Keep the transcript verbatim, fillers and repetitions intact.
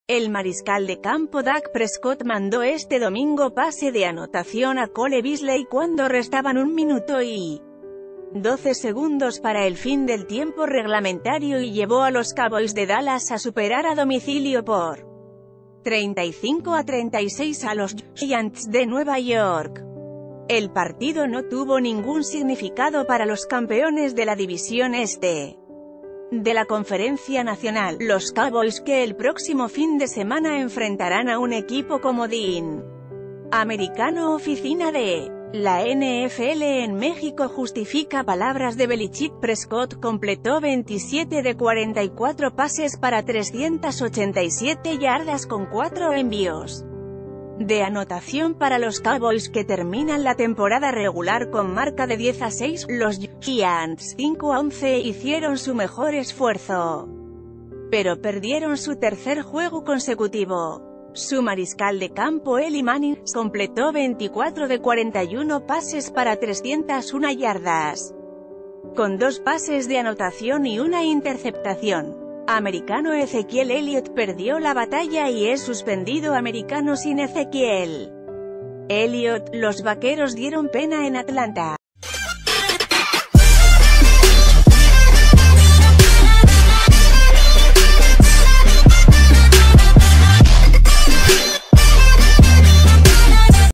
El mariscal de campo Dak Prescott mandó este domingo pase de anotación a Cole Beasley cuando restaban un minuto y doce segundos para el fin del tiempo reglamentario y llevó a los Cowboys de Dallas a superar a domicilio por treinta y cinco a treinta y seis a los Giants de Nueva York. El partido no tuvo ningún significado para los campeones de la División Este de la Conferencia Nacional, los Cowboys, que el próximo fin de semana enfrentarán a un equipo comodín americano. Oficina de la N F L en México justifica palabras de Belichick. Prescott completó veintisiete de cuarenta y cuatro pases para trescientas ochenta y siete yardas con cuatro envíos de anotación para los Cowboys, que terminan la temporada regular con marca de diez a seis. Los Giants, cinco a once, hicieron su mejor esfuerzo, pero perdieron su tercer juego consecutivo. Su mariscal de campo Eli Manning completó veinticuatro de cuarenta y uno pases para trescientas una yardas, con dos pases de anotación y una interceptación. Americano Ezequiel Elliott perdió la batalla y es suspendido. Americano sin Ezequiel Elliott, los Vaqueros dieron pena en Atlanta.